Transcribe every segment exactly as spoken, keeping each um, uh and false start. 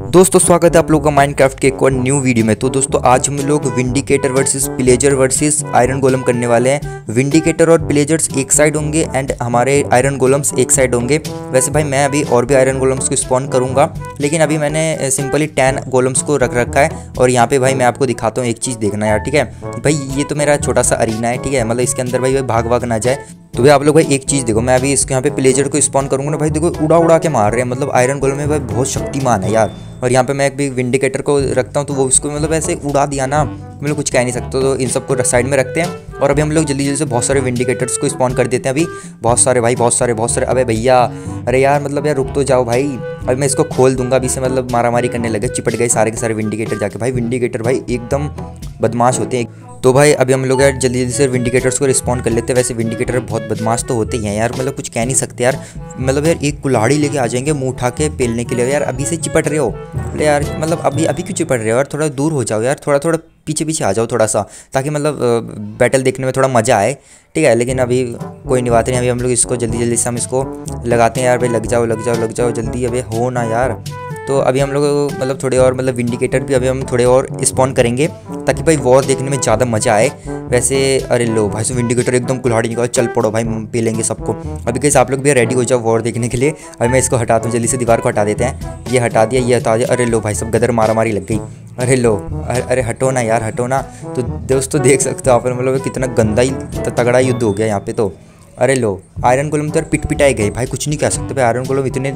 दोस्तों स्वागत है आप लोगों का माइनक्राफ्ट के एक और न्यू वीडियो में। तो दोस्तों आज हम लोग vindicator versus pillager versus iron golem करने वाले हैं। विंडिकेटर और पिलेजर्स एक साइड होंगे एंड हमारे आयरन गोलम्स एक साइड होंगे। वैसे भाई मैं अभी और भी आयरन गोलम्स को स्पॉन करूंगा, लेकिन अभी मैंने सिंपली टेन गोलम्स को रख रखा है। और यहाँ पे भाई मैं आपको दिखाता हूँ एक चीज़, देखना यार, ठीक है भाई। ये तो मेरा छोटा सा अरीना है, ठीक है, मतलब इसके अंदर भाई भाग भाग ना जाए। तो भाई आप लोग भाई एक चीज़ देखो, मैं अभी इसके यहाँ पे पिलेजर को स्पॉन करूँगा ना भाई, देखो उड़ा उड़ा के मार रहे हैं, मतलब आयरन गोलम में भाई बहुत शक्तिमान है यार। और यहाँ पे मैं एक भी विंडिकेटर को रखता हूँ तो वो उसको मतलब ऐसे उड़ा दिया ना, मतलब कुछ कह नहीं सकते। तो इन सबको साइड में रखते हैं और अभी हम लोग जल्दी जल्दी से बहुत सारे विंडिकेटर्स को स्पॉन कर देते हैं। अभी बहुत सारे भाई, बहुत सारे बहुत सारे अबे भैया, अरे यार मतलब यार रुक तो जाओ भाई। अभी मैं इसको खोल दूंगा, अभी से मतलब मारामारी करने लगे, चिपट गए सारे के सारे विंडिकेटर जाके। भाई विंडिकेटर भाई एकदम बदमाश होते हैं। तो भाई अभी हम लोग यार जल्दी जल्दी से विंडिकेटर्स को रिस्पॉन्ड कर लेते हैं। वैसे विंडिकेटर बहुत बदमाश तो होते ही हैं यार, मतलब कुछ कह नहीं सकते यार। मतलब यार एक कुल्हाड़ी लेके आ जाएंगे मुंह उठा के पेलने के लिए। यार अभी से चिपट रहे हो, अरे यार मतलब अभी अभी क्यों चिपट रहे हो यार, थोड़ा दूर हो जाओ यार, थोड़ा थोड़ा पीछे पीछे आ जाओ थोड़ा सा, ताकि मतलब बैटल देखने में थोड़ा मज़ा आए, ठीक है। लेकिन अभी कोई नहीं बात नहीं, अभी हम लोग इसको जल्दी जल्दी से हम इसको लगाते हैं यार। भाई लग जाओ लग जाओ लग जाओ जल्दी, अभी हो ना यार। तो अभी हम लोग मतलब थोड़े और मतलब विंडिकेटर भी अभी हम थोड़े और स्पॉन करेंगे, ताकि भाई वॉर देखने में ज़्यादा मज़ा आए। वैसे अरे लो भाई, सो विंडिकेटर एकदम कुल्हाड़ी निकालो, चल पड़ो भाई, पी लेंगे सबको। अभी कैसे आप लोग भी रेडी हो जाओ वॉर देखने के लिए। अभी मैं इसको हटाता हूँ, जल्दी से दीवार को हटा देते हैं। ये हटा दिया, ये हटा दिया। अरे लो भाई सब गदर मारा मारी लग गई। अरे लो अरे हटो ना यार, हटो ना। तो दोस्तों देख सकते हो आप, मतलब कितना गंदा ही तगड़ा युद्ध हो गया यहाँ पे तो। अरे लो आयरन गोलम तो यार पिट पिटाए गए भाई, कुछ नहीं कह सकते भाई। आयरन गोलम इतने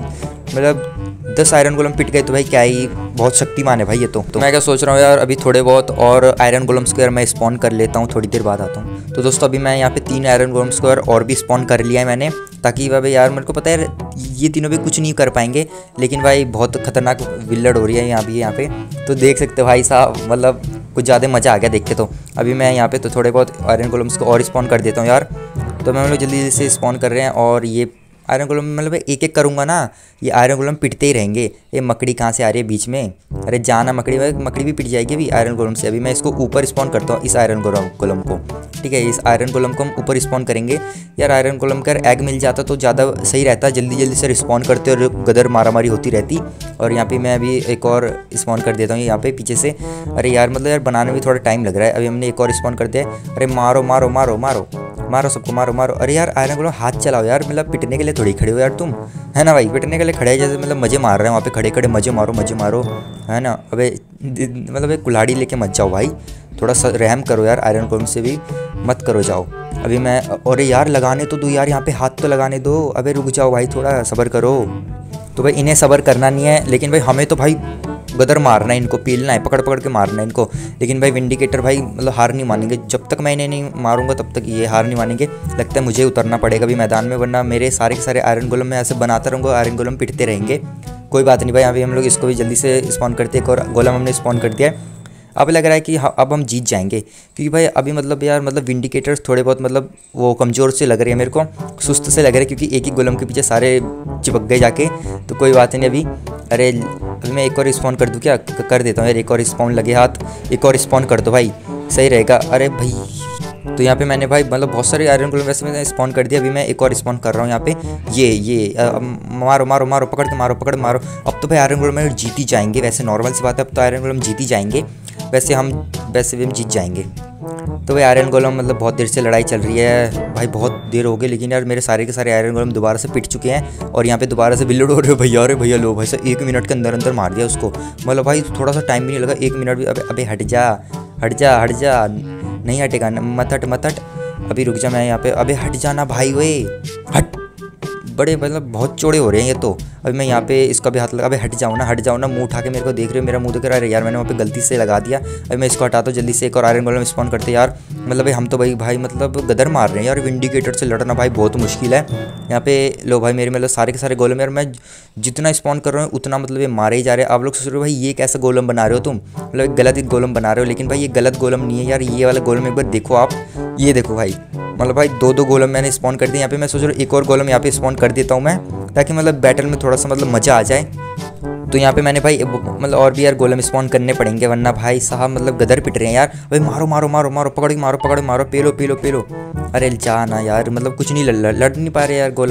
मतलब दस आयरन गोलम पिट गए तो भाई क्या ही, बहुत शक्तिमान है भाई ये तो। तो मैं क्या सोच रहा हूँ यार, अभी थोड़े बहुत और आयरन गोलम्स को यार मैं स्पॉन कर लेता हूँ, थोड़ी देर बाद आता हूँ। तो दोस्तों अभी मैं यहाँ पे तीन आयरन गोलम्स को यार और भी स्पॉन कर लिया है मैंने, ताकि भाई यार मेरे को पता है ये तीनों भी कुछ नहीं कर पाएंगे, लेकिन भाई बहुत खतरनाक विल्लड़ हो रही है यहाँ भी यहाँ पे। तो देख सकते हो भाई साहब, मतलब कुछ ज़्यादा मज़ा आ गया देख के। तो अभी मैं यहाँ पे तो थोड़े बहुत आयरन गोलम्स को और स्पॉन कर देता हूँ यार। तो मैं हम लोग जल्दी जल्दी से स्पॉन कर रहे हैं। और ये आयरन गोलम मतलब एक एक करूँगा ना, ये आयरन गोलम पिटते ही रहेंगे। ये मकड़ी कहाँ से आ रही है बीच में, अरे जाना मकड़ी, भाई मकड़ी भी पिट जाएगी अभी आयरन गोलम से। अभी मैं इसको ऊपर स्पॉन करता हूँ, इस आयरन गोलम गोलम को, ठीक है। इस आयरन गोलम को हम ऊपर स्पॉन करेंगे यार। आयरन गोलम का एग मिल जाता तो ज़्यादा सही रहता, जल्दी जल्दी से रिस्पॉन करते और गदर मारामारी होती रहती। और यहाँ पे मैं अभी एक और स्पॉन कर देता हूँ यहाँ पे पीछे से। अरे यार मतलब यार बनाने में थोड़ा टाइम लग रहा है। अभी हमने एक और स्पॉन कर दिया। अरे मारो मारो मारो मारो मारो सबको, मारो मारो। अरे यार आयरन गोलम हाथ चलाओ यार, मतलब पिटने के लिए थोड़ी खड़े हो यार तुम, है ना भाई। पिटने के लिए खड़े हैं जैसे, मतलब मज़े मार रहे हैं वहाँ पे खड़े खड़े, मज़े मारो मज़े मारो, है ना। अबे मतलब एक कुल्हाड़ी लेके मत जाओ भाई, थोड़ा सा रहम करो यार, आयरन गोलम से भी मत करो जाओ। अभी मैं, अरे यार लगाने तो दो यार, यहाँ पे हाथ तो लगाने दो। अबे रुक जाओ भाई, थोड़ा सब्र करो। तो भाई इन्हें सब्र करना नहीं है, लेकिन भाई हमें तो भाई गदर मारना है, इनको पीलना है, पकड़ पकड़ के मारना है इनको। लेकिन भाई विंडिकेटर भाई मतलब हार नहीं मानेंगे, जब तक मैं इन्हें नहीं मारूंगा तब तक ये हार नहीं मानेंगे। लगता है मुझे उतरना पड़ेगा अभी मैदान में, वरना मेरे सारे के सारे आयरन गोलम में ऐसे बनाता रहूँगा, आयरन गोलम पिटते रहेंगे। कोई बात नहीं भाई, अभी हम लोग इसको भी जल्दी से स्पॉन करते हैं। एक और गोलम हमने स्पॉन कर दिया है। अब लग रहा है कि अब हम जीत जाएंगे, क्योंकि भाई अभी मतलब यार मतलब विंडिकेटर्स थोड़े बहुत मतलब वो कमज़ोर से लग रहे हैं मेरे को, सुस्त से लग रहे हैं, क्योंकि एक ही गोलम के पीछे सारे चिपक गए जाके। तो कोई बात नहीं अभी। अरे अभी मैं एक और स्पॉन कर दूँ क्या, कर देता हूँ यार, एक और स्पॉन लगे हाथ, एक और स्पॉन कर दो भाई, सही रहेगा। अरे भाई तो यहाँ पे मैंने भाई मतलब बहुत सारे आयरन गोलम वैसे मैंने स्पॉन कर दिया। अभी मैं एक और स्पॉन कर रहा हूँ यहाँ पे, ये ये आ, मारो मारो मारो, पकड़ के मारो पकड़ मारो। अब तो भाई आयरन गोलम में जीत ही जाएंगे, वैसे नॉर्मल सी बात है, अब तो आयरन गोलम जीत ही जाएंगे। वैसे हम वैसे भी हम जीत जाएंगे। तो भाई आयरन गोलम मतलब बहुत देर से लड़ाई चल रही है भाई, बहुत देर हो गई, लेकिन यार मेरे सारे के सारे आयरन गोलम दोबारा से पिट चुके हैं। और यहाँ पे दोबारा से बिल्लड़ हो रहे हो भैया। अरे भैया लो भाई साहब, एक मिनट के अंदर अंदर मार दिया उसको, मतलब भाई थोड़ा सा टाइम भी नहीं लगा, एक मिनट भी। अबे अबे हट जा हट जा हट जा, नहीं हटेगा, मत हट मत हट। अभी रुक जा, मैं यहाँ पे, अबे हट जाना भाई, वे हट, बड़े मतलब बहुत चौड़े हो रहे हैं ये तो। अभी मैं यहाँ पे इसका भी हाथ लगा, अबे हट जाओ ना हट जाओ ना, मुंह उठा के मेरे को देख रहे हो, मेरा मुंह देख रहा है यार, मैंने वहाँ पे गलती से लगा दिया। अभी मैं इसको हटाता हूँ जल्दी से, एक और आयरन गोलम स्पॉन करते यार। मतलब भाई हम तो भाई भाई मतलब गदर मार रहे हैं यार, विंडिकेटर से लड़ना भाई बहुत मुश्किल है यहाँ पे। लो भाई मेरे मतलब सारे के सारे गोलम यार, मैं जितना स्पॉन कर रहा हूँ उतना मतलब ये मारे ही जा रहे हैं। आप लोग सोच रहे हो भाई ये कैसा गोलम बना रहे हो तुम, मतलब एक गलत गोलम बना रहे हो, लेकिन भाई ये गलत गोलम नहीं है यार। ये वाला गोलम एक बार देखो आप, ये देखो भाई, मतलब भाई दो दो गोलम मैंने स्पॉन कर दिए यहाँ पे। मैं सोच रहा हूँ एक और गोलम यहाँ पे स्पॉन कर देता हूँ मैं, ताकि मतलब बैटल में थोड़ा सा मतलब मज़ा आ जाए। तो यहाँ पे मैंने भाई मतलब और भी यार गोलम स्पॉन करने पड़ेंगे, वरना भाई साहब मतलब गदर पिट रहे हैं यार। भाई मारो मारो मारो मारो, पकड़ मारो पकड़ मारो, पेलो पेलो पेलो। अरे जाना यार, मतलब कुछ नहीं लड़ लड़ नहीं पा रहे यार गोलम,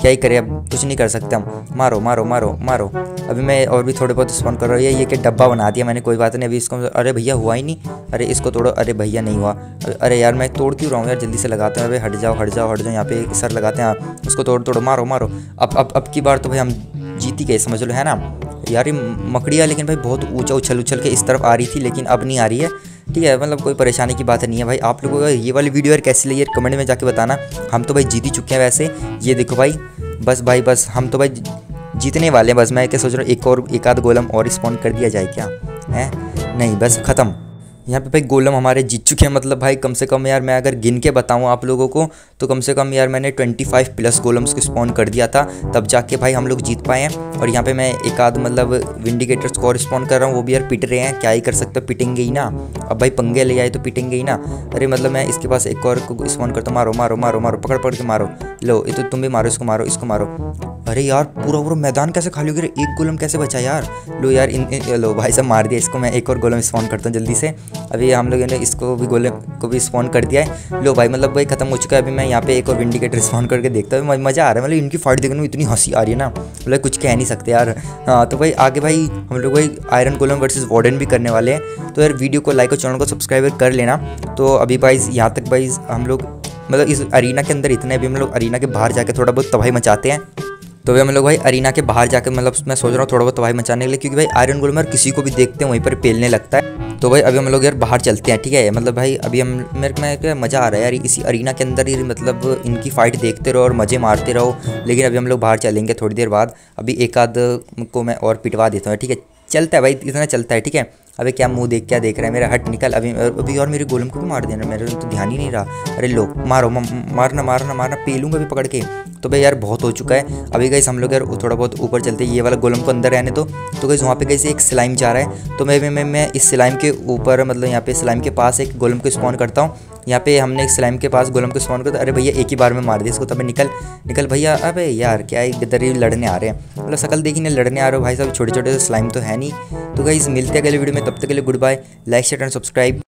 क्या ही करें, अब कुछ नहीं कर सकते हम। मारो मारो मारो मारो। अभी मैं और भी थोड़े बहुत स्पॉन कर रहा हूँ। ये ये कि डब्बा बना दिया मैंने, कोई बात नहीं। अभी इसको, अरे भैया हुआ ही नहीं, अरे इसको तोड़ो, अरे भैया नहीं हुआ। अरे यार मैं तोड़ क्यों रहा हूँ यार, जल्दी से लगाते हैं। अरे हट जाओ हट जाओ हट जाओ, यहाँ पे सर लगाते हैं। उसको तोड़ तोड़ो, मारो मारो। अब अब अब की बार तो भाई हम जीत ही गए समझ लो, है ना यार। ये मकड़िया लेकिन भाई बहुत ऊंचा उछल उछल के इस तरफ आ रही थी, लेकिन अब नहीं आ रही है, ठीक है। मतलब कोई परेशानी की बात नहीं है भाई। आप लोगों को ये वाली वीडियो यार कैसी लगी यार कमेंट में जाके बताना। हम तो भाई जीत ही चुके हैं वैसे। ये देखो भाई, बस भाई बस हम तो भाई जीतने वाले हैं। बस मैं क्या सोच रहा हूँ, एक और एक आध गोलम और स्पॉन कर दिया जाए क्या है? नहीं बस ख़त्म। यहाँ पे भाई गोलम हमारे जीत चुके हैं। मतलब भाई कम से कम यार मैं अगर गिन के बताऊँ आप लोगों को तो कम से कम यार मैंने पच्चीस प्लस गोलम्स को स्पॉन कर दिया था, तब जाके भाई हम लोग जीत पाए हैं। और यहाँ पे मैं एक आध मतलब विंडिकेटर्स को और स्पॉन कर रहा हूँ, वो भी यार पिट रहे हैं, क्या ही कर सकते, पिटेंगे ही ना। अब भाई पंगे ले आए तो पिटेंगे ही ना। अरे मतलब मैं इसके पास एक और को स्पॉन करता हूँ। मारो मारो मारो मारो, पकड़ पकड़ के मारो। लो ये तो तुम भी मारो, इसको मारो इसको मारो। अरे यार पूरा पूरा मैदान कैसे खाली हो गया, एक गोलम कैसे बचा यार। लो यार इन, इन लो भाई साहब मार दिया इसको। मैं एक और गोलम स्पॉन करता हूँ जल्दी से। अभी हम लोगों ने इसको भी गोलम को भी स्पॉन कर दिया है। लो भाई मतलब भाई खत्म हो चुका है। अभी मैं यहाँ पे एक और विंडिकेटर स्पॉन करके देखता हूँ, मज़ा आ रहा है। मतलब इनकी फाइट देखने में इतनी हंसी आ रही है ना, मतलब कुछ कह नहीं सकते यार। हाँ तो भाई आगे भाई हम लोग भाई आयरन गोलम वर्सेस वार्डन भी करने वाले हैं। तो यार वीडियो को लाइक और चैनल को सब्सक्राइब कर लेना। तो अभी भाई यहाँ तक भाई हम लोग मतलब इस अरीना के अंदर इतने, अभी हम लोग अरीना के बाहर जाके थोड़ा बहुत तबाही मचाते हैं। तो भाई हम लोग भाई अरीना के बाहर जाकर मतलब मैं सोच रहा हूँ थोड़ा बहुत तबाही मचाने के लिए, क्योंकि भाई आयरन गोलम यार किसी को भी देखते हैं वहीं पर पेलने लगता है। तो भाई अभी हम लोग यार बाहर चलते हैं, ठीक है। मतलब भाई अभी हम मेरे को क्या मज़ा आ रहा है यार इसी अरीना के अंदर ही, मतलब इनकी फ़ाइट देखते रहो और मज़े मारते रहो। लेकिन अभी हम लोग बाहर चलेंगे थोड़ी देर बाद। अभी एक आध को मैं और पिटवा देता हूँ, ठीक है। चलता है भाई, इतना चलता है, ठीक है। अबे क्या मुंह देख क्या देख रहा है मेरा, हट निकल। अभी अभी और मेरे गोलम को भी मार देना, मेरे तो ध्यान ही नहीं रहा। अरे लो मारो मारना मारना मारना, पेलूंगा भी पकड़ के। तो भाई यार बहुत हो चुका है। अभी गाइस हम लोग यार थोड़ा बहुत ऊपर चलते हैं, ये वाला गोलम को अंदर रहने दो। तो गाइस वहाँ पे गाइस एक स्लाइम जा रहा है, तो मैं मैं मैं इस स्लाइम के ऊपर मतलब यहाँ पे स्लाइम के पास एक गोलम को स्पॉन करता हूँ। यहाँ पे हमने एक स्लाइम के पास गोलम को स्पॉन करता। अरे भैया एक ही बार में मार दिया इसको, तब निकल निकल भैया। अबे यार क्या है इधर ही लड़ने आ रहे हैं, मतलब शकल देखी नहीं लड़ने आ रहे हो भाई साहब। छोटे छोटे स्लाइम तो है नहीं। तो गाइस मिलते हैं अगले वीडियो में, तब तक के लिए good bye. Like share and subscribe.